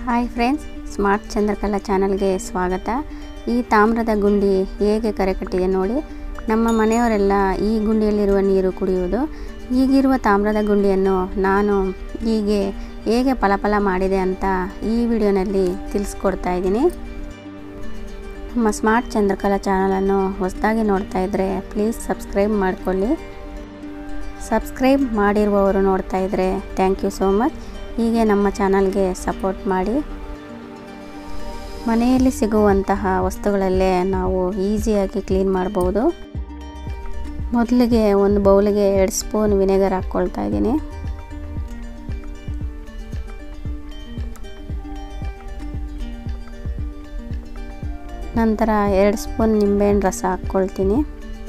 Hi friends, smart Chandrakala ಚಾನಲ್ಗೆ ಸ್ವಾಗತ. ಈ ತಾಮ್ರದ ಗುಂಡಿ ಹೇಗೆ ಕರೆಕಟ್ಟಿದೆ ನೋಡಿ. ನಮ್ಮ ಮನೆಯವರೆಲ್ಲ ಈ ಗುಂಡಿಯಲ್ಲಿರುವ ನೀರು ಕುಡಿಯುವುದು. ಈಗಿರುವ ತಾಮ್ರದ ಗುಂಡಿಯನ್ನು ನಾನು ಹೇಗೆ ಫಲಫಲ ಮಾಡಿದೆ ಅಂತ ಈ ವಿಡಿಯೋನಲ್ಲಿ ತಿಳಿಸ್ಕೊಡ್ತಾ ಇದ್ದೀನಿ. ನಮ್ಮ ಸ್ಮಾರ್ಟ್ ಚಂದ್ರಕಲಾ ಚಾನಲನ್ನು ಹೊಸದಾಗಿ ನೋಡ್ತಾ ಇದ್ದರೆ ಪ್ಲೀಸ್ ಸಬ್ಸ್ಕ್ರೈಬ್ ಮಾಡಿಕೊಳ್ಳಿ. ಸಬ್ಸ್ಕ್ರೈಬ್ ಮಾಡಿರುವವರು ನೋಡ್ತಾ ಇದ್ದರೆ ಥ್ಯಾಂಕ್ ಯು ಸೋ ಮಚ್. ಹೀಗೆ ನಮ್ಮ ಚಾನಲ್ಗೆ ಸಪೋರ್ಟ್ ಮಾಡಿ. ಮನೆಯಲ್ಲಿ ಸಿಗುವಂತಹ ವಸ್ತುಗಳಲ್ಲೇ ನಾವು ಈಸಿಯಾಗಿ ಕ್ಲೀನ್ ಮಾಡ್ಬೋದು. ಮೊದಲಿಗೆ ಒಂದು ಬೌಲಿಗೆ 2 ಸ್ಪೂನ್ ವಿನೆಗರ್ ಹಾಕ್ಕೊಳ್ತಾ ಇದ್ದೀನಿ. ನಂತರ 2 ಸ್ಪೂನ್ ನಿಂಬೆಹಣ್ಣು ರಸ ಹಾಕ್ಕೊಳ್ತೀನಿ.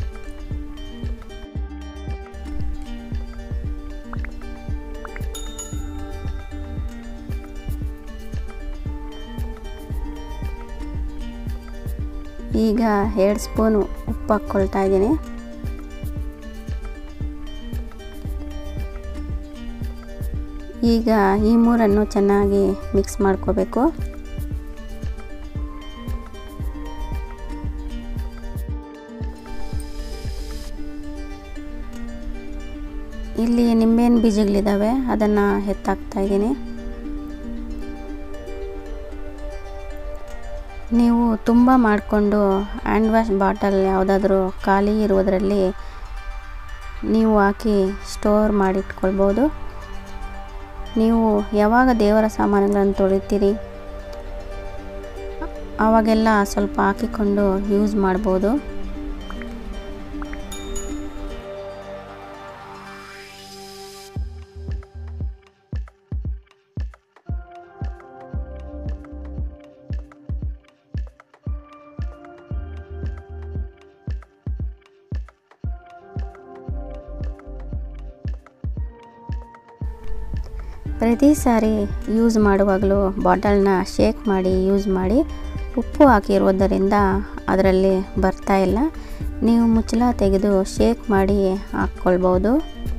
ಈಗ 2 ಸ್ಪೂನ್ ಉಪ್ಪು ಹಾಕ್ಕೊಳ್ತಾ ಇದ್ದೀನಿ. ಈಗ ಈ ಮೂರನ್ನು ಚೆನ್ನಾಗಿ ಮಿಕ್ಸ್ ಮಾಡ್ಕೋಬೇಕು. ಇಲ್ಲಿ ನಿಂಬೆಹಣ್ಣು ಬೀಜಗಳಿದ್ದಾವೆ, ಅದನ್ನು ಎತ್ತಾಕ್ತಾ ಇದ್ದೀನಿ. ನೀವು ತುಂಬ ಮಾಡಿಕೊಂಡು ಹ್ಯಾಂಡ್ ವಾಶ್ ಬಾಟಲ್ ಯಾವುದಾದ್ರೂ ಖಾಲಿ ಇರುವುದರಲ್ಲಿ ನೀವು ಹಾಕಿ ಸ್ಟೋರ್ ಮಾಡಿಟ್ಕೊಳ್ಬೋದು. ನೀವು ಯಾವಾಗ ದೇವರ ಸಾಮಾನುಗಳನ್ನು ತೊಳಿತೀರಿ ಆವಾಗೆಲ್ಲ ಸ್ವಲ್ಪ ಹಾಕಿಕೊಂಡು ಯೂಸ್ ಮಾಡ್ಬೋದು. ಪ್ರತಿ ಸಾರಿ ಯೂಸ್ ಮಾಡುವಾಗಲೂ ಬಾಟಲ್ನ ಶೇಕ್ ಮಾಡಿ ಯೂಸ್ ಮಾಡಿ. ಉಪ್ಪು ಹಾಕಿರುವುದರಿಂದ ಅದರಲ್ಲಿ ಬರ್ತಾ ಇಲ್ಲ. ನೀವು ಮುಚ್ಚಳ ತೆಗೆದು ಶೇಕ್ ಮಾಡಿ ಹಾಕ್ಕೊಳ್ಬೋದು.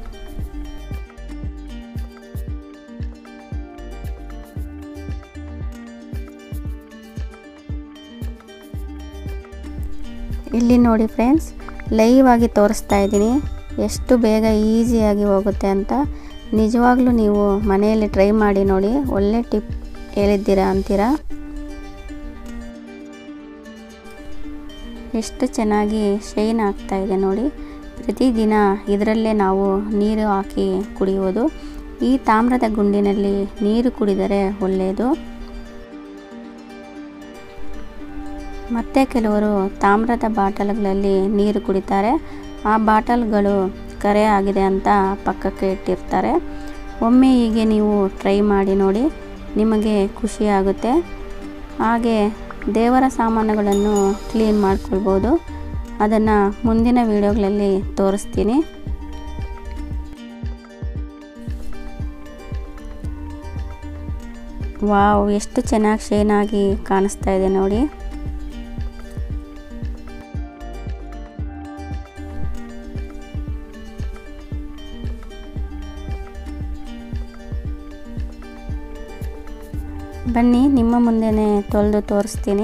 ಇಲ್ಲಿ ನೋಡಿ ಫ್ರೆಂಡ್ಸ್, ಲೈವ್ ಆಗಿ ತೋರಿಸ್ತಾ ಇದ್ದೀನಿ ಎಷ್ಟು ಬೇಗ ಈಸಿಯಾಗಿ ಹೋಗುತ್ತೆ ಅಂತ. ನಿಜವಾಗ್ಲೂ ನೀವು ಮನೆಯಲ್ಲಿ ಟ್ರೈ ಮಾಡಿ ನೋಡಿ. ಒಳ್ಳೆ ಟಿಪ್ ಹೇಳಿದ್ದೀರಾ ಅಂತೀರಾ. ಎಷ್ಟು ಚೆನ್ನಾಗಿ ಶೈನ್ ಆಗ್ತಾ ಇದೆ ನೋಡಿ. ಪ್ರತಿದಿನ ಇದರಲ್ಲೇ ನಾವು ನೀರು ಹಾಕಿ ಕುಡಿಯೋದು. ಈ ತಾಮ್ರದ ಗುಂಡಿನಲ್ಲಿ ನೀರು ಕುಡಿದರೆ ಒಳ್ಳೆಯದು. ಮತ್ತೆ ಕೆಲವರು ತಾಮ್ರದ ಬಾಟಲ್ಗಳಲ್ಲಿ ನೀರು ಕುಡಿತಾರೆ. ಆ ಬಾಟಲ್ಗಳು ಕರೆ ಆಗಿದೆ ಅಂತ ಪಕ್ಕಕ್ಕೆ ಇಟ್ಟಿರ್ತಾರೆ. ಒಮ್ಮೆ ಹೀಗೆ ನೀವು ಟ್ರೈ ಮಾಡಿ ನೋಡಿ, ನಿಮಗೆ ಖುಷಿಯಾಗುತ್ತೆ. ಹಾಗೆ ದೇವರ ಸಾಮಾನುಗಳನ್ನು ಕ್ಲೀನ್ ಮಾಡ್ಕೊಳ್ಬೋದು. ಅದನ್ನು ಮುಂದಿನ ವಿಡಿಯೋಗಳಲ್ಲಿ ತೋರಿಸ್ತೀನಿ. ವಾವ್, ಎಷ್ಟು ಚೆನ್ನಾಗಿ ಶೈನಾಗಿ ಕಾಣಿಸ್ತಾ ಇದೆ ನೋಡಿ. ಬನ್ನಿ ನಿಮ್ಮ ಮುಂದೆನೇ ತೊಳೆದು ತೋರಿಸ್ತೀನಿ.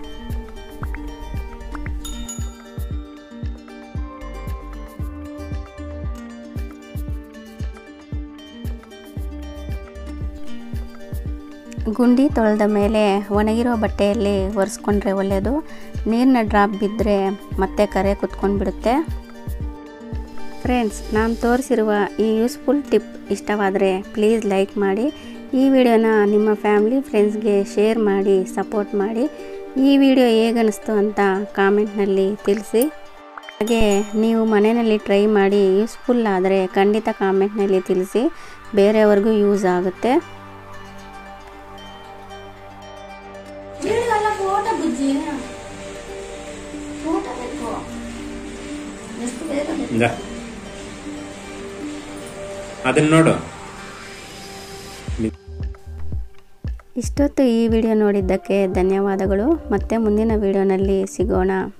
ಗುಂಡಿ ತೊಳೆದ ಮೇಲೆ ಒಣಗಿರೋ ಬಟ್ಟೆಯಲ್ಲಿ ಒರೆಸ್ಕೊಂಡ್ರೆ ಒಳ್ಳೆಯದು. ನೀರಿನ ಡ್ರಾಪ್ ಬಿದ್ದರೆ ಮತ್ತೆ ಕರೆ ಕುತ್ಕೊಂಡು ಬಿಡುತ್ತೆ. ಫ್ರೆಂಡ್ಸ್, ನಾನು ತೋರಿಸಿರುವ ಈ ಯೂಸ್ಫುಲ್ ಟಿಪ್ ಇಷ್ಟವಾದರೆ ಪ್ಲೀಸ್ ಲೈಕ್ ಮಾಡಿ. ಈ ವಿಡಿಯೋನ ನಿಮ್ಮ ಫ್ಯಾಮಿಲಿ ಫ್ರೆಂಡ್ಸ್ಗೆ ಶೇರ್ ಮಾಡಿ ಸಪೋರ್ಟ್ ಮಾಡಿ. ಈ ವಿಡಿಯೋ ಹೇಗನ್ನಿಸ್ತು ಅಂತ ಕಾಮೆಂಟ್ನಲ್ಲಿ ತಿಳಿಸಿ. ಹಾಗೆ ನೀವು ಮನೆಯಲ್ಲಿ ಟ್ರೈ ಮಾಡಿ ಯೂಸ್ಫುಲ್ ಆದರೆ ಖಂಡಿತ ಕಾಮೆಂಟ್ನಲ್ಲಿ ತಿಳಿಸಿ, ಬೇರೆಯವ್ರಿಗೂ ಯೂಸ್ ಆಗುತ್ತೆ. ಅದನ್ನ ನೋಡು. ಇಷ್ಟೊತ್ತು ಈ ವಿಡಿಯೋ ನೋಡಿದ್ದಕ್ಕೆ ಧನ್ಯವಾದಗಳು. ಮತ್ತೆ ಮುಂದಿನ ವಿಡಿಯೋನಲ್ಲಿ ಸಿಗೋಣ.